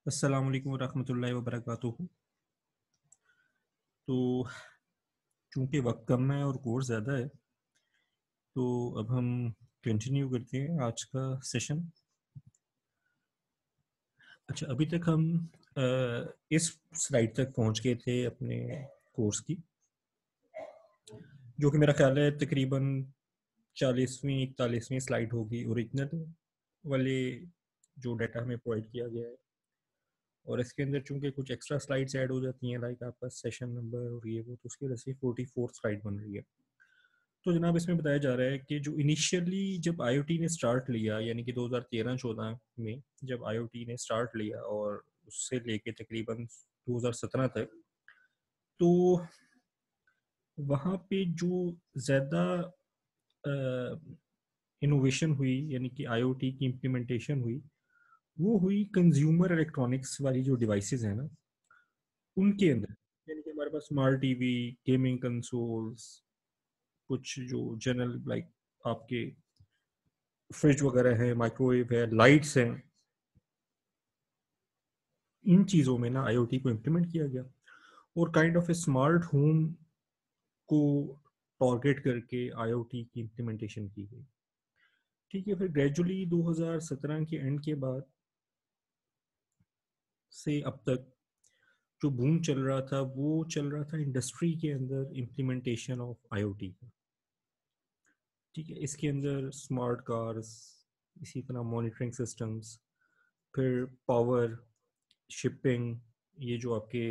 अस्सलाम वालेकुम रहमतुल्लाहि व बरकातुहू। तो चूंकि वक्त कम है और कोर्स ज़्यादा है, तो अब हम कंटिन्यू करते हैं आज का सेशन। अच्छा, अभी तक हम इस स्लाइड तक पहुंच गए थे अपने कोर्स की, जो कि मेरा ख्याल है तकरीबन 40वीं 41वीं स्लाइड होगी ओरिजिनल वाले जो डाटा हमें प्रोवाइड किया गया है। और इसके अंदर चूंकि कुछ एक्स्ट्रा स्लाइड्स ऐड हो जाती हैं, लाइक आपका सेशन नंबर और ये वो, तो उसकी वजह से 44 स्लाइड बन रही है। तो जनाब, इसमें बताया जा रहा है कि जो इनिशियली जब आईओटी ने स्टार्ट लिया, यानी कि 2013-14 में जब आईओटी ने स्टार्ट लिया और उससे लेके तकरीबन 2017 तक, तो वहाँ पे जो ज़्यादा इनोवेशन हुई, यानी कि आईओटी की इम्प्लीमेंटेशन हुई, वो हुई कंज्यूमर इलेक्ट्रॉनिक्स वाली जो डिवाइसेस हैं ना, उनके अंदर। यानी कि हमारे पास स्मार्ट टीवी, गेमिंग कंसोल्स, कुछ जो जनरल लाइक आपके फ्रिज वगैरह है, माइक्रोवेव है, लाइट्स हैं, इन चीज़ों में ना आईओटी को इम्प्लीमेंट किया गया और kind of a smart home को टारगेट करके आईओटी की इम्प्लीमेंटेशन की गई। ठीक है, फिर ग्रेजुअली 2017 के एंड के बाद से अब तक जो बूम चल रहा था, वो चल रहा था इंडस्ट्री के अंदर इम्प्लीमेंटेशन ऑफ आईओटी का। ठीक है, इसके अंदर स्मार्ट कार्स, इसी तरह मॉनिटरिंग सिस्टम्स, फिर पावर, शिपिंग, ये जो आपके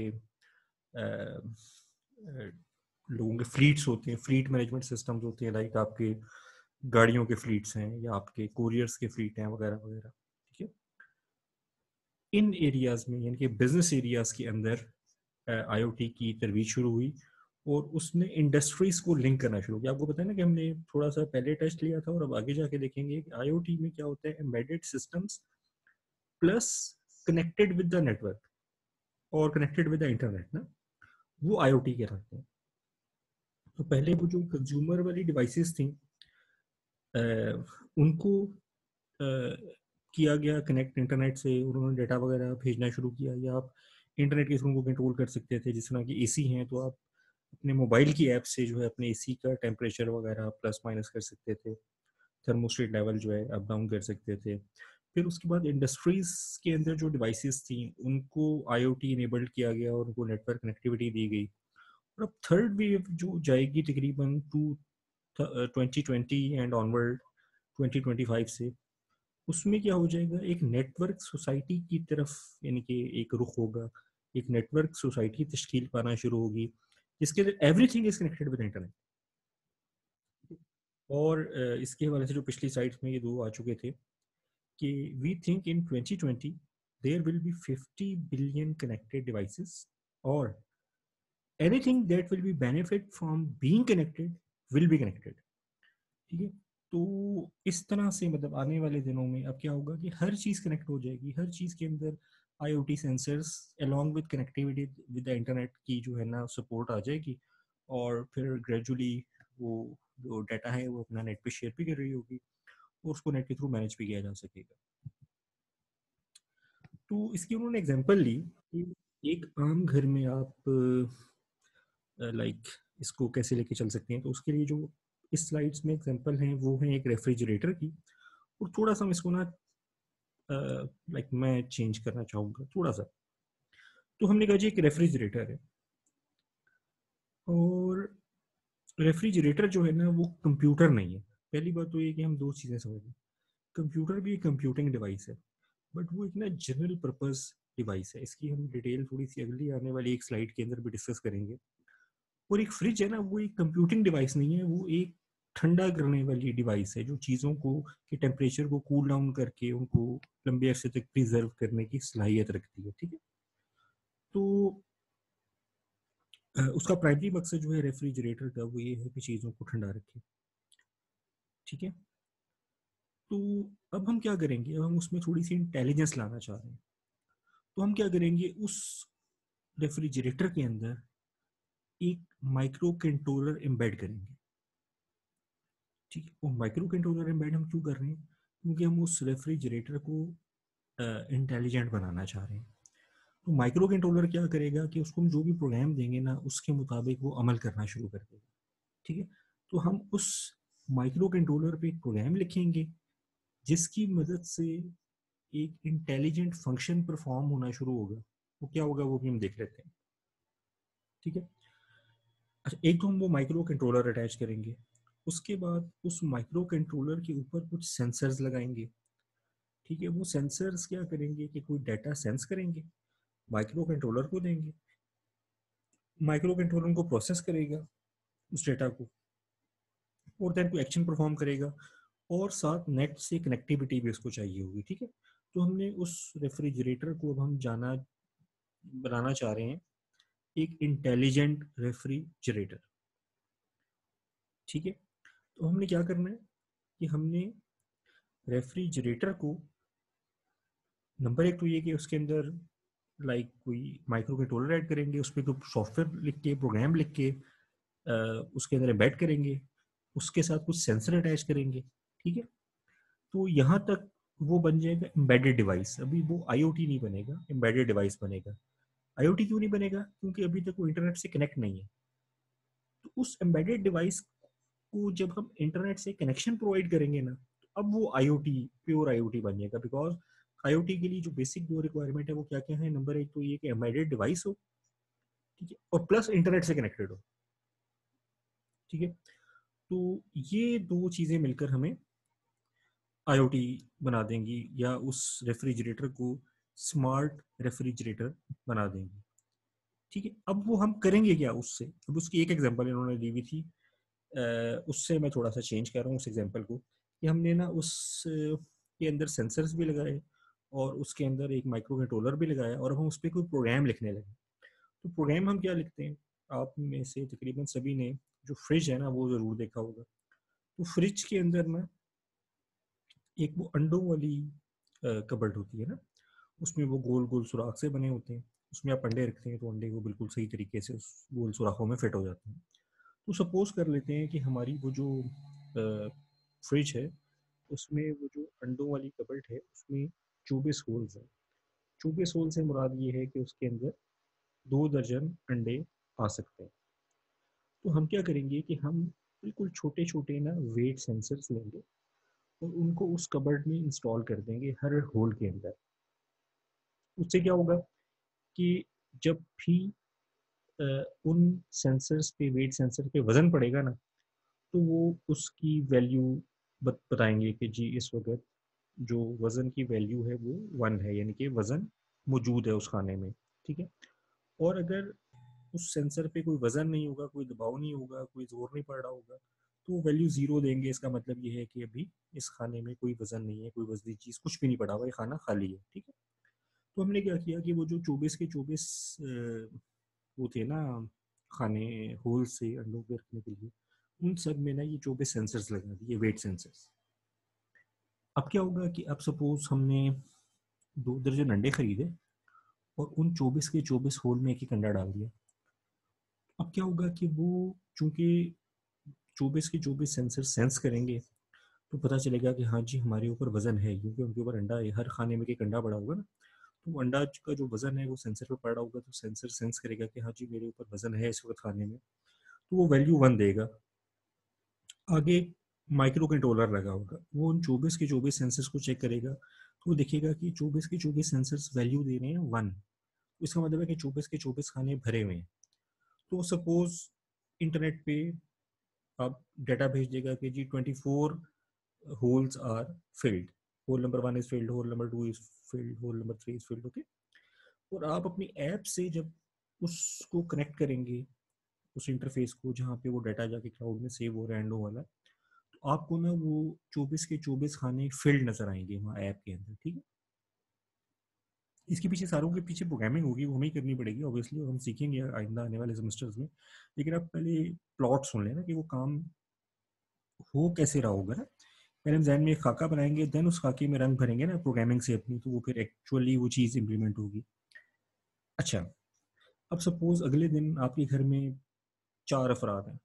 लोगों के फ्लीट्स होते हैं, फ्लीट मैनेजमेंट सिस्टम्स होते हैं, लाइक आपके गाड़ियों के फ्लीट्स हैं या आपके कोरियर्स के फ्लीट हैं वगैरह वगैरह। ठीक है, इन एरियाज में यानी कि बिजनेस एरियाज के अंदर आईओटी की तरवीज शुरू हुई और उसने इंडस्ट्रीज को लिंक करना शुरू किया। आपको पता है ना कि हमने थोड़ा सा पहले टेस्ट लिया था और अब आगे जाके देखेंगे कि आईओटी में क्या होता है। Embedded systems plus connected with the network और कनेक्टेड विद द इंटरनेट ना, वो आईओटी के रहते हैं। तो पहले वो जो कंज्यूमर वाली डिवाइसेस थी, उनको किया गया कनेक्ट इंटरनेट से, उन्होंने डाटा वगैरह भेजना शुरू किया, या आप इंटरनेट के थ्रू को कंट्रोल कर सकते थे। जिस तरह की एसी हैं, तो आप अपने मोबाइल की ऐप से जो है अपने एसी का टेम्परेचर वगैरह प्लस माइनस कर सकते थे, थर्मोस्टेट लेवल जो है अप डाउन कर सकते थे। फिर उसके बाद इंडस्ट्रीज के अंदर जो डिवाइसेस थी, उनको आईओटी इनेबल्ड किया गया और उनको नेटवर्क कनेक्टिविटी दी गई। और अब थर्ड वेव जो जाएगी तकरीबन 2020 एंड ऑनवर्ड 2025 से, उसमें क्या हो जाएगा, एक नेटवर्क सोसाइटी की तरफ, यानी कि एक रुख होगा, एक नेटवर्क सोसाइटी तश्कील पाना शुरू होगी, जिसके अंदर everything is connected with internet. और इसके हवाले से जो पिछली साइड्स में ये दो आ चुके थे कि we think in 2020 there will be 50 billion connected devices, और anything that will be benefit from being connected will be connected. ठीक है, तो इस तरह से मतलब आने वाले दिनों में अब क्या होगा कि हर चीज़ कनेक्ट हो जाएगी, हर चीज़ के अंदर IoT sensors along with connectivity with the internet की जो है ना सपोर्ट आ जाएगी। और फिर ग्रेजुअली वो जो डाटा है वो अपना नेट पे शेयर भी कर रही होगी और उसको नेट के थ्रू मैनेज भी किया जा सकेगा। तो इसकी उन्होंने एग्जांपल ली कि एक आम घर में आप लाइक इसको कैसे लेके चल सकते हैं। तो उसके लिए जो इस स्लाइड्स में एग्जांपल हैं वो है एक रेफ्रिजरेटर की, और थोड़ा सा हम इसको ना लाइक मैं चेंज करना चाहूँगा थोड़ा सा। तो हमने कहा जी एक रेफ्रिजरेटर है, और रेफ्रिजरेटर जो है ना वो कंप्यूटर नहीं है। पहली बात तो ये कि हम दो चीज़ें समझें, कंप्यूटर भी एक कंप्यूटिंग डिवाइस है, बट वो एक ना जनरल पर्पस डिवाइस है। इसकी हम डिटेल थोड़ी सी अगली आने वाली एक स्लाइड के अंदर भी डिस्कस करेंगे। और एक फ्रिज है ना, वो एक कंप्यूटिंग डिवाइस नहीं है, वो एक ठंडा करने वाली डिवाइस है जो चीज़ों को के टेम्परेचर को कूल डाउन करके उनको लंबे अरसे तक प्रिजर्व करने की सलाहियत रखती है। ठीक है, तो उसका प्राइमरी मकसद जो है रेफ्रिजरेटर का वो ये है कि चीज़ों को ठंडा रखे। ठीक है, तो अब हम क्या करेंगे, अब हम उसमें थोड़ी सी इंटेलिजेंस लाना चाह रहे हैं। तो हम क्या करेंगे, उस रेफ्रिजरेटर के अंदर एक माइक्रो कंट्रोलर एम्बेड करेंगे। ठीक है, वो माइक्रो कंट्रोलर एम्बेड हम क्यों कर रहे हैं, क्योंकि हम उस रेफ्रिजरेटर को इंटेलिजेंट बनाना चाह रहे हैं। तो माइक्रो कंट्रोलर क्या करेगा कि उसको हम जो भी प्रोग्राम देंगे ना उसके मुताबिक वो अमल करना शुरू कर देगा, ठीक है। तो हम उस माइक्रो कंट्रोलर पे एक प्रोग्राम लिखेंगे जिसकी मदद से एक इंटेलिजेंट फंक्शन परफॉर्म होना शुरू होगा। वो क्या होगा वो भी हम देख लेते हैं, ठीक है। अच्छा, एक तो हम वो माइक्रो कंट्रोलर अटैच करेंगे, उसके बाद उस माइक्रो कंट्रोलर के ऊपर कुछ सेंसर्स लगाएंगे, ठीक है। वो सेंसर्स क्या करेंगे कि कोई डाटा सेंस करेंगे, माइक्रो कंट्रोलर को देंगे, माइक्रो कंट्रोलर उनको प्रोसेस करेगा उस डेटा को, और देन कोई एक्शन परफॉर्म करेगा, और साथ नेट से कनेक्टिविटी भी उसको चाहिए होगी, ठीक है। तो हमने उस रेफ्रिजरेटर को अब हम जाना बनाना चाह रहे हैं एक इंटेलिजेंट रेफ्रिजरेटर, ठीक है। तो हमने क्या करना है कि हमने रेफ्रिजरेटर को, नंबर एक तो ये कि उसके अंदर कोई माइक्रो कंट्रोलर ऐड करेंगे, उस पर कोई सॉफ्टवेयर लिख के प्रोग्राम लिख के उसके अंदर एम्बेड करेंगे, उसके साथ कुछ सेंसर अटैच करेंगे, ठीक है। तो यहाँ तक वो बन जाएगा एम्बेडेड डिवाइस। अभी वो आईओटी नहीं बनेगा, एम्बेडेड डिवाइस बनेगा। आईओटी क्यों नहीं बनेगा? क्योंकि अभी तक वो इंटरनेट से कनेक्ट नहीं है। तो उस एम्बेडेड डिवाइस को जब हम इंटरनेट से कनेक्शन प्रोवाइड करेंगे ना, तो अब वो आईओटी, प्योर आईओटी बन जाएगा। बिकॉज आईओटी के लिए जो बेसिक दो रिक्वायरमेंट है वो क्या क्या है? नंबर एक तो ये कि एम्बेडेड डिवाइस हो, ठीक है, और प्लस इंटरनेट से कनेक्टेड हो, ठीक है। तो ये दो चीजें मिलकर हमें आईओटी बना देंगी, या उस रेफ्रिजरेटर को स्मार्ट रेफ्रिजरेटर बना देंगी, ठीक है। अब वो हम करेंगे क्या उससे? अब उसकी एक एग्जांपल इन्होंने दी हुई थी, उससे मैं थोड़ा सा चेंज कर रहा हूँ उस एग्जांपल को, कि हमने ना उस के अंदर सेंसर्स भी लगाए और उसके अंदर एक माइक्रो कंट्रोलर भी लगाया, और अब हम उस पर कोई प्रोग्राम लिखने लगे। तो प्रोग्राम हम क्या लिखते हैं? आप में से तकरीबन सभी ने जो फ्रिज है ना वो ज़रूर देखा होगा। तो फ्रिज के अंदर ना एक वो अंडों वाली कबर्ड होती है ना, उसमें वो गोल गोल सुराख से बने होते हैं। उसमें आप अंडे रखते हैं तो अंडे वो बिल्कुल सही तरीके से उस गोल सुराखों में फिट हो जाते हैं। तो सपोज कर लेते हैं कि हमारी वो जो फ्रिज है उसमें वो जो अंडों वाली कबर्ड है उसमें 24 होल्स हैं। 24 होल से मुराद ये है कि उसके अंदर 2 दर्जन अंडे आ सकते हैं। तो हम क्या करेंगे कि हम बिल्कुल छोटे छोटे ना वेट सेंसर्स लेंगे और उनको उस कबर्ड में इंस्टॉल कर देंगे हर होल के अंदर। उससे क्या होगा कि जब भी उन सेंसर्स पे, वेट सेंसर पे वजन पड़ेगा ना, तो वो उसकी वैल्यू बताएंगे कि जी इस वक्त जो वजन की वैल्यू है वो 1 है, यानी कि वजन मौजूद है उस खाने में, ठीक है। और अगर उस सेंसर पे कोई वजन नहीं होगा, कोई दबाव नहीं होगा, कोई जोर नहीं पड़ रहा होगा, तो वो वैल्यू 0 देंगे। इसका मतलब ये है कि अभी इस खाने में कोई वजन नहीं है, कोई वजनी चीज़ कुछ भी नहीं पड़ा हुआ, ये खाना खाली है, ठीक है। तो हमने क्या किया कि वो जो 24 के 24 वो थे ना खाने, होल से अंडों के रखने के लिए, उन सब में ना ये 24 सेंसर्स लगा दिए, वेट सेंसर्स। अब क्या होगा कि अब सपोज हमने 2 दर्जन अंडे खरीदे और उन 24 के 24 होल में एक एक अंडा डाल दिया। अब क्या होगा कि वो चूंकि 24 के 24 सेंसर सेंस करेंगे, तो पता चलेगा कि हाँ जी हमारे ऊपर वजन है, क्योंकि उनके ऊपर अंडा है, हर खाने में एक अंडा पड़ा होगा ना। तो वो अंडा का जो वजन है वो सेंसर पे पड़ा होगा, तो सेंसर सेंस करेगा कि हाँ जी मेरे ऊपर वजन है इस वक्त खाने में, तो वो वैल्यू 1 देगा। आगे माइक्रो कंट्रोलर लगा होगा, वो उन 24 के 24 सेंसर्स को चेक करेगा, तो वो देखेगा कि 24 के 24 सेंसर्स वैल्यू दे रहे हैं 1। इसका मतलब है कि 24 के 24 खाने भरे हुए हैं। तो सपोज इंटरनेट पे आप डाटा भेज देगा कि जी 24 holes are filled, hole number 1 is filled, hole number 2 is filled, hole number 3 is filled, okay. और आप अपनी ऐप से जब उसको कनेक्ट करेंगे, उस इंटरफेस को जहाँ पे वो डाटा जाके क्लाउड में सेव हो रहा है एंडो वाला, तो आपको ना वो 24 के 24 खाने फील्ड नजर आएंगे वहाँ ऐप के अंदर, ठीक है। इसके पीछे सारों के पीछे प्रोग्रामिंग होगी, वो हमें ही करनी पड़ेगी ऑब्वियसली, और हम सीखेंगे आइंदा आने वाले सेमेस्टर्स में। लेकिन आप पहले प्लॉट सुन लेना कि वो काम हो कैसे रहा होगा ना। पहले हम जहन में एक खाका बनाएंगे, देन उस खाके में रंग भरेंगे ना प्रोग्रामिंग से अपनी, तो वो फिर एक्चुअली वो चीज़ इंप्लीमेंट होगी। अच्छा, अब सपोज अगले दिन आपके घर में 4 अफराद हैं,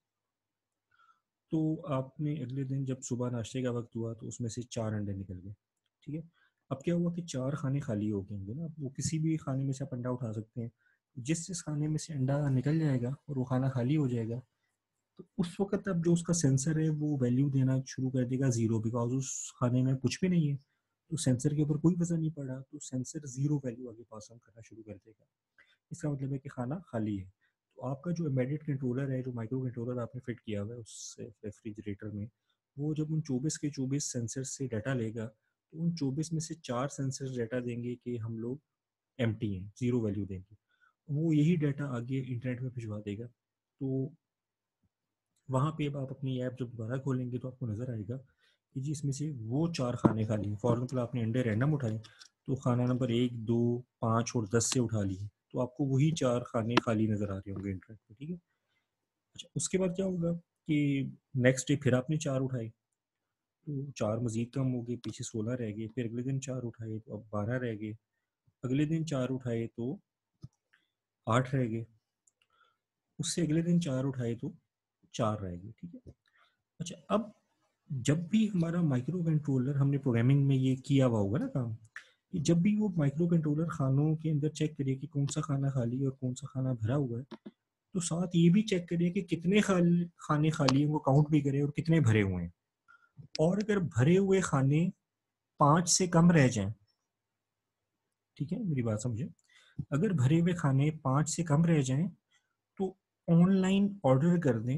तो आपने अगले दिन जब सुबह नाश्ते का वक्त हुआ तो उसमें से 4 अंडे निकल गए, ठीक है। अब क्या हुआ कि 4 खाने खाली हो गए होंगे ना, वो किसी भी खाने में से आप अंडा उठा सकते हैं, जिस जिस खाने में से अंडा निकल जाएगा और वो खाना खाली हो जाएगा, तो उस वक्त अब जो उसका सेंसर है वो वैल्यू देना शुरू कर देगा ज़ीरो, बिकॉज उस खाने में कुछ भी नहीं है, तो सेंसर के ऊपर कोई वजन नहीं पड़ा, तो सेंसर ज़ीरो वैल्यू आगे पास ऑन करना शुरू कर देगा। इसका मतलब है कि खाना खाली है। तो आपका जो एम्बेडेड कंट्रोलर है, जो माइक्रो कंट्रोलर आपने फिट किया हुआ है उस रेफ्रिजरेटर में, वो जब उन 24 के 24 सेंसर से डाटा लेगा, तो उन 24 में से 4 सेंसर डाटा देंगे कि हम लोग एम्प्टी हैं, ज़ीरो वैल्यू देंगे। वो यही डाटा आगे इंटरनेट में भिजवा देगा। तो वहाँ पे अब आप अपनी ऐप जब दोबारा खोलेंगे तो आपको नज़र आएगा कि जी इसमें से वो 4 खाने खाली हैं। फॉर एग्जाम्पल आपने अंडे रैंडम उठाए, तो खाना नंबर 1, 2, 5 और 10 से उठा लिए, तो आपको वही 4 खाने खाली नज़र आ रहे होंगे इंटरनेट पे, ठीक है। अच्छा, उसके बाद क्या होगा कि नेक्स्ट डे फिर आपने 4 उठाए, तो 4 मज़ीद कम हो गए, पीछे 16 रह गए, फिर अगले दिन 4 उठाए तो अब 12 रह गए, अगले दिन 4 उठाए तो 8 रह गए, उससे अगले दिन 4 उठाए तो 4 रह गए, ठीक है। अच्छा, अब जब भी हमारा माइक्रो कंट्रोलर, हमने प्रोग्रामिंग में ये किया हुआ होगा ना काम, कि जब भी वो माइक्रो कंट्रोलर खानों के अंदर चेक करे कि कौन सा खाना खाली है और कौन सा खाना भरा हुआ है, तो साथ ये भी चेक करे कि कितने खाने खाली हैं, वो काउंट भी करे और कितने भरे हुए हैं। और अगर भरे हुए खाने 5 से कम रह जाएं, ठीक है, मेरी बात समझे, अगर भरे हुए खाने 5 से कम रह जाएं, तो ऑनलाइन ऑर्डर कर दें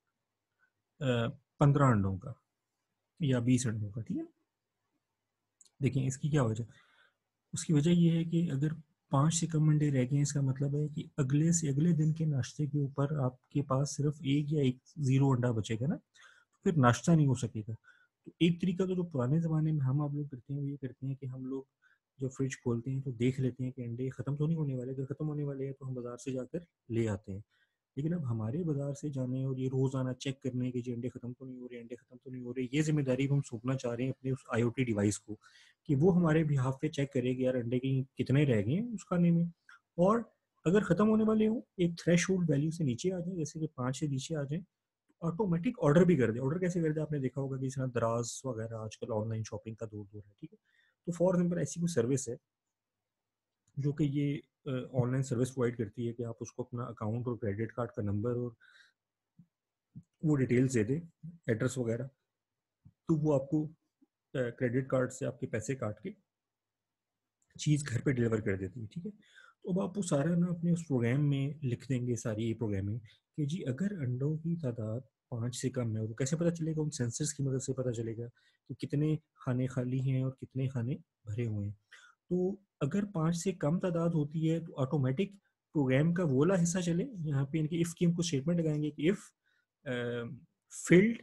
15 अंडों का या 20 अंडों का, ठीक है। देखिए इसकी क्या वजह, उसकी वजह ये है कि अगर 5 से कम अंडे रह गए, इसका मतलब है कि अगले से अगले दिन के नाश्ते के ऊपर आपके पास सिर्फ एक या एक ज़ीरो अंडा बचेगा ना, तो फिर नाश्ता नहीं हो सकेगा। तो एक तरीका तो जो पुराने ज़माने में हम आप लोग करते हैं वो ये करते हैं कि हम लोग जब फ्रिज खोलते हैं तो देख लेते हैं कि अंडे ख़त्म तो नहीं होने वाले, अगर ख़त्म होने वाले हैं तो हम बाज़ार से जाकर ले आते हैं। लेकिन अब हमारे बाज़ार से जाने और ये रोज़ाना चेक करने के, जी अंडे ख़त्म तो नहीं हो रहे, अंडे ख़त्म तो नहीं हो रहे, ये ज़िम्मेदारी हम सौंपना चाह रहे हैं अपने उस IoT डिवाइस को, कि वो हमारे बिहाफ पे चेक करे कि यार अंडे की कितने रह गए हैं उस खाने में, और अगर ख़त्म होने वाले हों, एक थ्रेशोल्ड वैल्यू से नीचे आ जाए, जैसे कि 5 से नीचे आ जाए, ऑटोमेटिक ऑर्डर भी कर दे। ऑर्डर कैसे कर दे, आपने देखा होगा कि इस तरह दराज वगैरह आजकल ऑनलाइन शॉपिंग का दौर है, ठीक है। तो फॉर एग्जाम्पल ऐसी कोई सर्विस है जो कि ये ऑनलाइन सर्विस प्रोवाइड करती है कि आप उसको अपना अकाउंट और क्रेडिट कार्ड का नंबर और वो डिटेल्स दे दे, एड्रेस वगैरह, तो वो आपको क्रेडिट कार्ड से आपके पैसे काट के चीज़ घर पे डिलीवर कर देती है, ठीक है। तो अब आप वो सारा ना अपने उस प्रोग्राम में लिख देंगे, सारी ये प्रोग्रामिंग, कि जी अगर अंडों की तादाद 5 से कम है, वो कैसे पता चलेगा, उन सेंसर्स की मदद से पता चलेगा कि कितने खाने खाली हैं और कितने खाने भरे हुए हैं। तो अगर 5 से कम तादाद होती है तो ऑटोमेटिक प्रोग्राम का वो वाला हिस्सा चले, यहाँ पे इनकी इफ़ की हमको स्टेटमेंट लगाएंगे कि if filled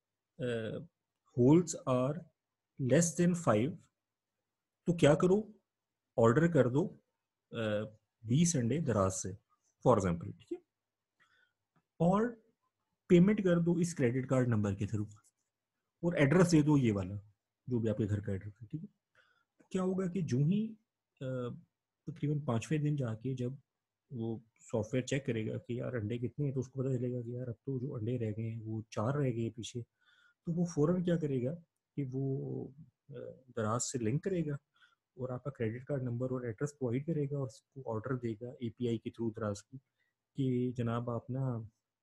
holes are less than 5, तो क्या करो, ऑर्डर कर दो 20 अंडे दराज से, फॉर एग्जाम्पल, ठीक है, और पेमेंट कर दो इस क्रेडिट कार्ड नंबर के थ्रू, और एड्रेस दे दो ये वाला, जो भी आपके घर का एड्रेस है, ठीक है। तो क्या होगा कि जो ही तकरीबन 5वें दिन जाके जब वो सॉफ्टवेयर चेक करेगा कि यार अंडे कितने हैं, तो उसको पता चलेगा कि यार अब तो जो अंडे रह गए हैं वो 4 रह गए पीछे, तो वो फ़ौरन क्या करेगा कि वो दराज से लिंक करेगा और आपका क्रेडिट कार्ड नंबर और एड्रेस प्रोवाइड करेगा और उसको ऑर्डर देगा API के थ्रू दराज की, कि जनाब आप ना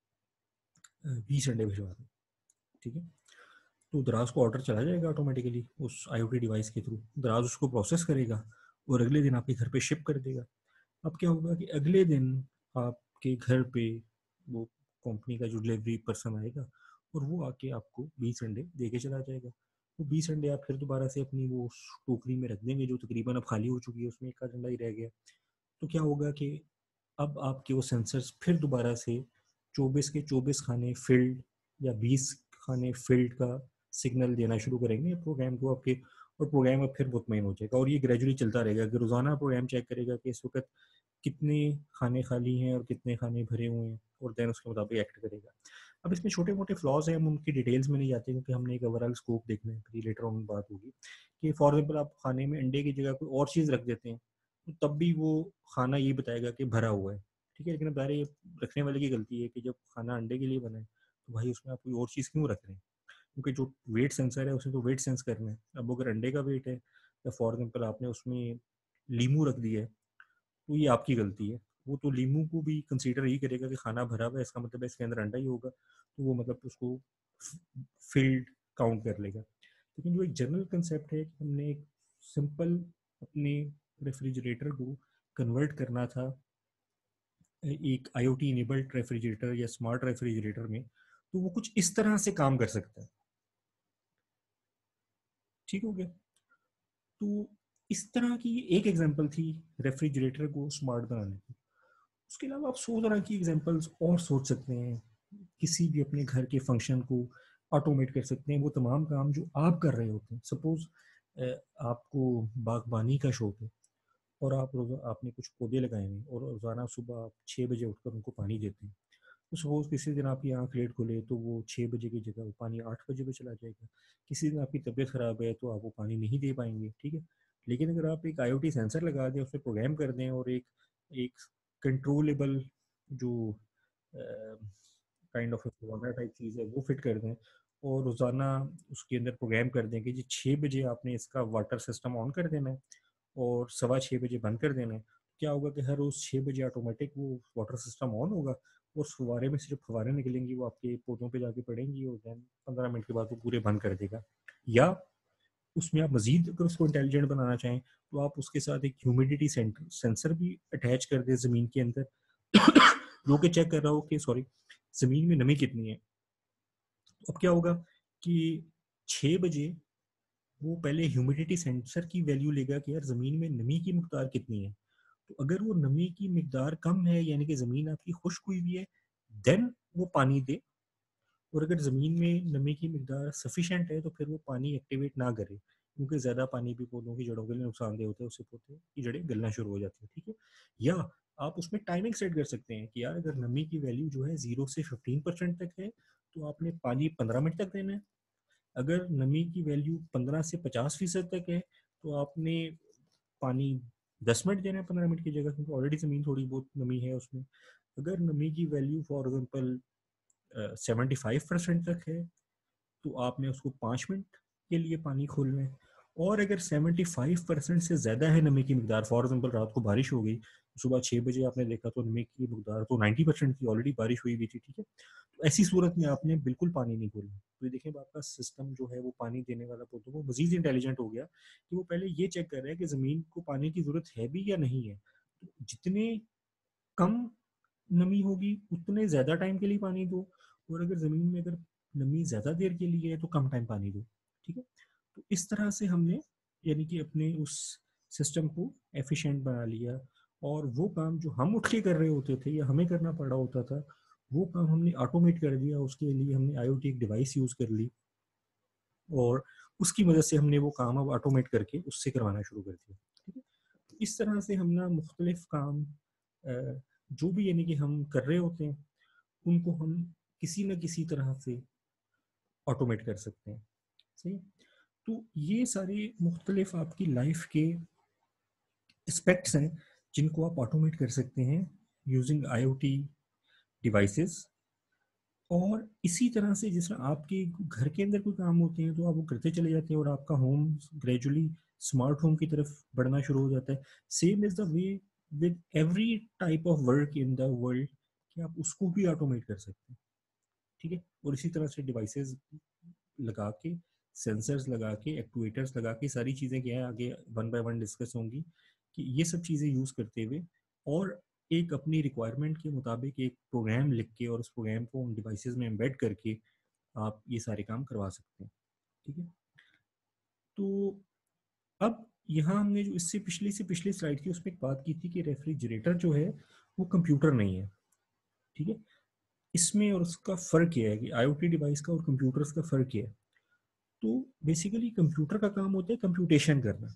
20 अंडे भिजवा दें, ठीक है। तो दराज को ऑर्डर चला जाएगा ऑटोमेटिकली उस IoT डिवाइस के थ्रू, दराज उसको प्रोसेस करेगा और अगले दिन आपके घर पे शिप कर देगा। अब क्या होगा कि अगले दिन आपके घर पे वो कंपनी का जो डिलीवरी पर्सन आएगा और वो आके आपको 20 अंडे दे के चला जाएगा। वो 20 अंडे आप फिर दोबारा से अपनी वो टोकरी में रख देंगे जो तकरीबन अब खाली हो चुकी है, उसमें एक आध अंडा ही रह गया। तो क्या होगा कि अब आपके वो सेंसर्स फिर दोबारा से 24 के 24 खाने फिल्ड या 20 खाने फिल्ड का सिग्नल देना शुरू करेंगे प्रोग्राम को आपके, और प्रोग्राम अब फिर मुतमईन हो जाएगा, और ये ग्रेजुअली चलता रहेगा कि रोज़ाना प्रोग्राम चेक करेगा कि इस वक्त कितने खाने खाली हैं और कितने खाने भरे हुए हैं, और देन उसके मुताबिक एक्ट करेगा। अब इसमें छोटे मोटे फ्लॉज हैं, हम उनकी डिटेल्स में नहीं जाते क्योंकि हमने एक ओवरऑल स्कोप देखना है, फिर लेटर ऑन बात होगी कि फॉर एग्जाम्पल आप खाने में अंडे की जगह कोई और चीज़ रख देते हैं, तो तब भी वो खाना ये बताएगा कि भरा हुआ है, ठीक है। लेकिन अब ये रखने वाले की गलती है कि जब खाना अंडे के लिए बना है तो भाई उसमें आप कोई और चीज़ क्यों रख रहे हैं, क्योंकि जो वेट सेंसर है उसने तो वेट सेंस करना है। अब अगर अंडे का वेट है या फॉर एग्जाम्पल आपने उसमें लीमू रख दिया है, तो ये आपकी गलती है। वो तो लीमू को भी कंसीडर यही करेगा कि खाना भरा हुआ है, इसका मतलब है इसके अंदर अंडा ही होगा, तो वो मतलब उसको फिल्ड काउंट कर लेगा। लेकिन जो एक जनरल कंसेप्ट है कि हमने एक सिंपल अपने रेफ्रिजरेटर को कन्वर्ट करना था एक IoT इनेबल्ड रेफ्रिजरेटर या स्मार्ट रेफ्रिजरेटर में, तो वो कुछ इस तरह से काम कर सकता है। ठीक हो गया? तो इस तरह की एक एग्जांपल थी रेफ्रिजरेटर को स्मार्ट बनाने की। उसके अलावा आप 100 तरह की एग्जांपल्स और सोच सकते हैं। किसी भी अपने घर के फंक्शन को ऑटोमेट कर सकते हैं, वो तमाम काम जो आप कर रहे होते हैं। सपोज आपको बागबानी का शौक है और आपने कुछ पौधे लगाए हैं और रोज़ाना सुबह आप 6 बजे उठकर उनको पानी देते हैं। तो सपोज किसी दिन आपकी आँख लेट खुले तो वो 6 बजे की जगह वो पानी 8 बजे पे चला जाएगा। किसी दिन आपकी तबीयत ख़राब है तो आप वो पानी नहीं दे पाएंगे, ठीक है। लेकिन अगर आप एक IoT सेंसर लगा दें, उसमें प्रोग्राम कर दें और एक एक कंट्रोलेबल जो काइंड ऑफ फवारा टाइप चीज़ है वो फिट कर दें और रोज़ाना उसके अंदर प्रोग्राम कर दें कि जी 6 बजे आपने इसका वाटर सिस्टम ऑन कर देना है और 6:15 बंद कर देना है। क्या होगा कि हर रोज़ 6 बजे ऑटोमेटिक वो वाटर सिस्टम ऑन होगा और उस फुव्वारे में से जब फुव्वारें निकलेंगी वो आपके पौधों पे जाके पड़ेंगी और देन 15 मिनट के बाद वो पूरे बंद कर देगा। या उसमें आप मज़ीद अगर उसको इंटेलिजेंट बनाना चाहें तो आप उसके साथ एक ह्यूमिडिटी सेंसर भी अटैच कर दें ज़मीन के अंदर जो कि चेक कर रहा हो कि सॉरी ज़मीन में नमी कितनी है। अब क्या होगा कि 6 बजे वो पहले ह्यूमिडिटी सेंसर की वैल्यू लेगा कि यार ज़मीन में नमी की मकदार कितनी है। तो अगर वो नमी की मकदार कम है यानी कि ज़मीन आपकी खुश्क हुई हुई है, देन वो पानी दे। और अगर ज़मीन में नमी की मकदार सफिशेंट है तो फिर वो पानी एक्टिवेट ना करे, क्योंकि ज़्यादा पानी भी पौधों की जड़ों के लिए नुकसानदेह होता है, उससे पौधे की जड़ें गलना शुरू हो जाती है, ठीक है। या आप उसमें टाइमिंग सेट कर सकते हैं कि यार अगर नमी की वैल्यू जो है 0 से 15% तक है तो आपने पानी 15 मिनट तक देना है। अगर नमी की वैल्यू 15 से 50% तक है तो आपने पानी 10 मिनट देना है 15 मिनट की जगह, क्योंकि ऑलरेडी ज़मीन थोड़ी बहुत नमी है उसमें। अगर नमी की वैल्यू फॉर एग्जाम्पल 75% तक है तो आपने उसको 5 मिनट के लिए पानी खोलना है। और अगर 75% से ज़्यादा है नमी की मकदार, फॉर एग्जाम्पल रात को बारिश हो गई, सुबह 6 बजे आपने देखा तो नमी की मकदार तो 90% की ऑलरेडी बारिश हुई हुई थी, ठीक है। तो ऐसी सूरत में आपने बिल्कुल पानी नहीं खोलना। तो ये देखिए आपका सिस्टम जो है वो पानी देने वाला पौधों को मजीद इंटेलिजेंट हो गया कि वो पहले ये चेक कर रहा है कि ज़मीन को पानी की ज़रूरत है भी या नहीं है। तो जितने कम नमी होगी उतने ज़्यादा टाइम के लिए पानी दो, और अगर ज़मीन में अगर नमी ज़्यादा देर के लिए है तो कम टाइम पानी दो, ठीक है। तो इस तरह से हमने यानी कि अपने उस सिस्टम को एफिशिएंट बना लिया, और वो काम जो हम उठ के कर रहे होते थे या हमें करना पड़ा होता था वो काम हमने ऑटोमेट कर दिया। उसके लिए हमने IoT एक डिवाइस यूज़ कर ली और उसकी मदद से हमने वो काम अब ऑटोमेट करके उससे करवाना शुरू कर दिया, ठीक है। तो इस तरह से हम ना मुख्तलिफ काम जो भी यानी कि हम कर रहे होते हैं उनको हम किसी न किसी तरह से ऑटोमेट कर सकते हैं, सही। तो ये सारे मुख्तलिफ आपकी लाइफ के एस्पेक्ट्स हैं जिनको आप ऑटोमेट कर सकते हैं यूजिंग IoT डिवाइसेस। और इसी तरह से जिस तरह आपके घर के अंदर कोई काम होते हैं तो आप वो करते चले जाते हैं और आपका होम ग्रेजुअली स्मार्ट होम की तरफ बढ़ना शुरू हो जाता है। Same is the way with every type of work in the world कि आप उसको भी ऑटोमेट कर सकते हैं, ठीक है। और इसी तरह से डिवाइसेस लगा के, सेंसर्स लगा के, एक्टुएटर्स लगा के सारी चीज़ें क्या है आगे वन बाय वन डिस्कस होंगी कि ये सब चीज़ें यूज़ करते हुए और एक अपनी रिक्वायरमेंट के मुताबिक एक प्रोग्राम लिख के और उस प्रोग्राम को उन डिवाइसेस में एम्बेड करके आप ये सारे काम करवा सकते हैं, ठीक है। तो अब यहाँ हमने जो इससे पिछली स्लाइड थी उसमें एक बात की थी कि रेफ्रिजरेटर जो है वो कंप्यूटर नहीं है, ठीक है। इसमें और उसका फ़र्क क्या है कि IoT डिवाइस का और कंप्यूटर्स का फ़र्क क्या है। तो बेसिकली कंप्यूटर का काम होता है कंप्यूटेशन करना,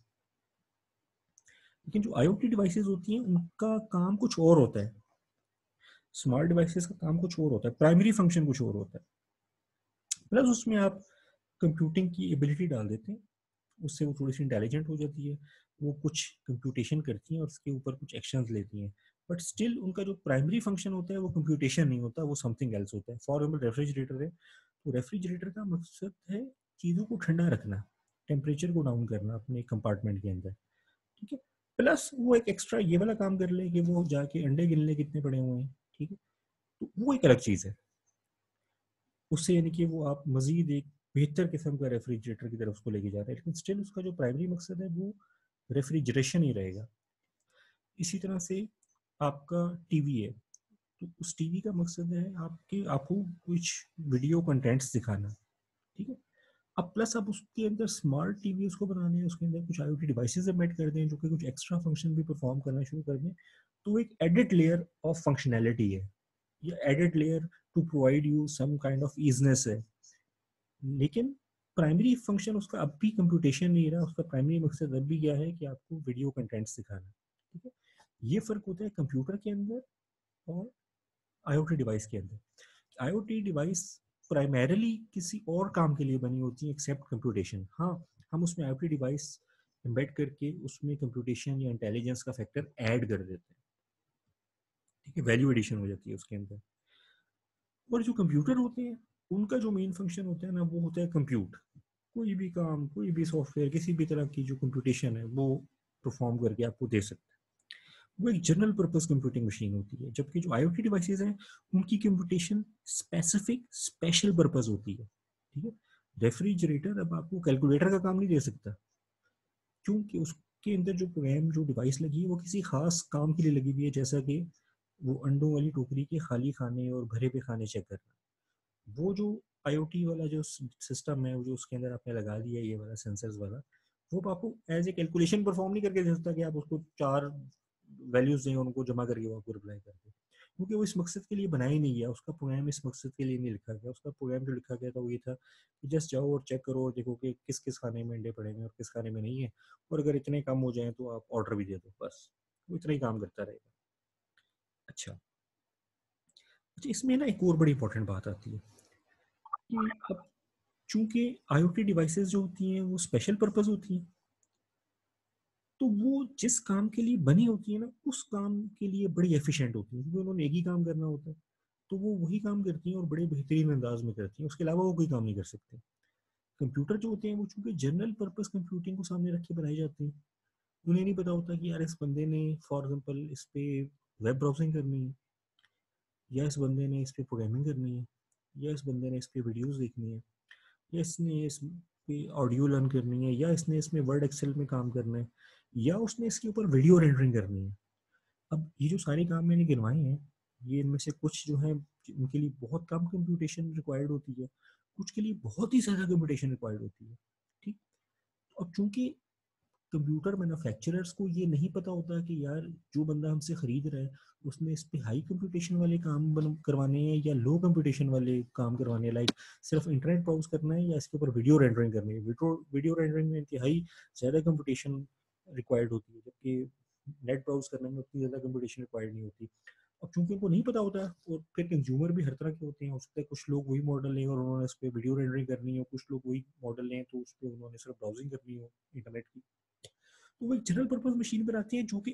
लेकिन जो IoT डिवाइसेस होती हैं उनका काम कुछ और होता है। स्मार्ट डिवाइसेस का काम कुछ और होता है, प्राइमरी फंक्शन कुछ और होता है, प्लस उसमें आप कंप्यूटिंग की एबिलिटी डाल देते हैं, उससे वो थोड़ी सी इंटेलिजेंट हो जाती है, वो कुछ कंप्यूटेशन करती हैं और उसके ऊपर कुछ एक्शंस लेती हैं। बट स्टिल उनका जो प्राइमरी फंक्शन होता है वो कंप्यूटेशन नहीं होता, वो समथिंग एल्स होता है। फॉर एग्जाम्पल रेफ्रिजरेटर है, तो रेफ्रिजरेटर का मकसद है चीज़ों को ठंडा रखना, टेम्परेचर को डाउन करना अपने कंपार्टमेंट के अंदर, ठीक है। प्लस वो एक एक्स्ट्रा ये वाला काम कर ले कि वो जाके अंडे गिन ले कितने पड़े हुए हैं, ठीक है, तो वो एक अलग चीज़ है। उससे यानी कि वो आप मजीद एक बेहतर किस्म का रेफ्रिजरेटर की तरफ उसको लेके जा रहे हैं, लेकिन स्टिल उसका जो प्राइमरी मकसद है वो रेफ्रिजरेशन ही रहेगा। इसी तरह से आपका टीवी है, तो उस टीवी का मकसद है आपको कुछ वीडियो कंटेंट्स दिखाना, ठीक है। अब प्लस आप उसके अंदर स्मार्ट टीवी उसको बनाने हैं, उसके अंदर कुछ IoT डिवाइसेस एम्बेड कर दें जो कि कुछ एक्स्ट्रा फंक्शन भी परफॉर्म करना शुरू कर दें, तो एक एडेड लेयर ऑफ फंक्शनैलिटी है, या added layer to provide you some kind of easiness है। लेकिन प्राइमरी फंक्शन उसका अब भी कंप्यूटेशन नहीं रहा, उसका प्राइमरी मकसद अब भी क्या है कि आपको वीडियो कंटेंट्स दिखाना, ठीक है। ये फर्क होता है कंप्यूटर के अंदर और IoT डिवाइस के अंदर। IoT डिवाइस प्राइमरीली किसी और काम के लिए बनी होती है एक्सेप्ट कंप्यूटेशन। हाँ, हम उसमें IoT डिवाइस एम्बेड करके उसमें कंप्यूटेशन या इंटेलिजेंस का फैक्टर ऐड कर देते हैं, ठीक है, वैल्यू एडिशन हो जाती है उसके अंदर। और जो कंप्यूटर होते हैं उनका जो मेन फंक्शन होता है ना, वो होता है कंप्यूट। कोई भी काम, कोई भी सॉफ्टवेयर, किसी भी तरह की जो कंप्यूटेशन है वो परफॉर्म करके आपको दे सकते हैं। वो एक जनरल पर्पस कंप्यूटिंग मशीन होती है, जबकि जो IoT डिवाइसेस हैं उनकी कंप्यूटेशन स्पेसिफिक स्पेशल पर्पस होती है, ठीक है। रेफ्रिजरेटर अब आपको कैलकुलेटर का काम नहीं दे सकता, क्योंकि उसके अंदर जो प्रोग्राम जो डिवाइस लगी है वो किसी खास काम के लिए लगी हुई है, जैसा कि वो अंडों वाली टोकरी के खाली खाने और भरे हुए खाने चेक करना। वो जो IoT वाला जो सिस्टम है, वो जो उसके अंदर आपने लगा दिया ये वाला सेंसर्स वाला, वो आपको एज ए कैलकुलेशन परफॉर्म नहीं करके दे सकता कि आप उसको 4 वैल्यूज दें और उनको जमा करके वो आपको रिप्लाई कर दे, क्योंकि वो इस मकसद के लिए बना ही नहीं गया, उसका प्रोग्राम इस मकसद के लिए नहीं लिखा गया। उसका प्रोग्राम जो लिखा गया था वो ये था कि जस्ट जाओ और चेक करो और देखो कि किस किस खाने में अंडे पड़े हैं और किस खाने में नहीं है, और अगर इतने कम हो जाए तो आप ऑर्डर भी दे दो, बस वो इतना ही काम करता रहेगा। अच्छा अच्छा, इसमें ना एक और बड़ी इंपॉर्टेंट बात आती है कि अब चूंकि IoT डिवाइसेस जो होती हैं वो स्पेशल पर्पस होती हैं, तो वो जिस काम के लिए बनी होती है ना उस काम के लिए बड़ी एफिशिएंट होती है, क्योंकि उन्होंने एक ही काम करना होता है, तो वो वही काम करती हैं और बड़े बेहतरीन अंदाज में करती हैं, उसके अलावा वो कोई काम नहीं कर सकते। कंप्यूटर जो होते हैं वो चूंकि जनरल पर्पस कंप्यूटिंग को सामने रख के बनाए जाते हैं, उन्हें नहीं पता होता कि यार इस बंदे ने फॉर एग्जाम्पल इस पे वेब ब्राउजिंग करनी है, या इस बंदे ने इस पे प्रोग्रामिंग करनी है, या इस बंदे ने इस पे वीडियोस देखनी है, या इसने इस पे ऑडियो लर्न करनी है, या इसने इसमें वर्ड एक्सेल में काम करना है, या उसने इसके ऊपर वीडियो रेंडरिंग करनी है। अब ये जो सारे काम मैंने गिनवाए हैं, ये इनमें से कुछ जो है उनके लिए बहुत कम कंप्यूटेशन रिक्वायर्ड होती है, कुछ के लिए बहुत ही ज़्यादा कंप्यूटेशन रिक्वायर्ड होती है, ठीक। अब चूंकि कंप्यूटर मैन्युफैक्चरर्स को ये नहीं पता होता कि यार जो बंदा हमसे खरीद रहा है उसने इस पे हाई कंप्यूटेशन वाले काम करवाने हैं या लो कंप्यूटेशन वाले काम करवाने हैं, लाइक सिर्फ इंटरनेट ब्राउज करना है या इसके ऊपर वीडियो रेंडरिंग करनी है। वीडियो रेंडरिंग में इंतहाई ज़्यादा कंप्यूटेशन रिक्वायर्ड होती है, जबकि नेट ब्राउज करने में उतनी ज़्यादा कंप्यूटेशन रिक्वायर्ड नहीं होती। अब चूंकि उनको नहीं पता होता, और फिर कंज्यूमर भी हर तरह के होते हैं, हो सकता है कुछ लोग वही मॉडल लें और उन्होंने इस पर वीडियो रेंडरिंग करनी हो, कुछ लोग वही मॉडल लें तो उस पर उन्होंने सिर्फ ब्राउजिंग करनी हो इंटरनेट की, तो वो एक जनरल पर्पज मशीन बनाती है जो कि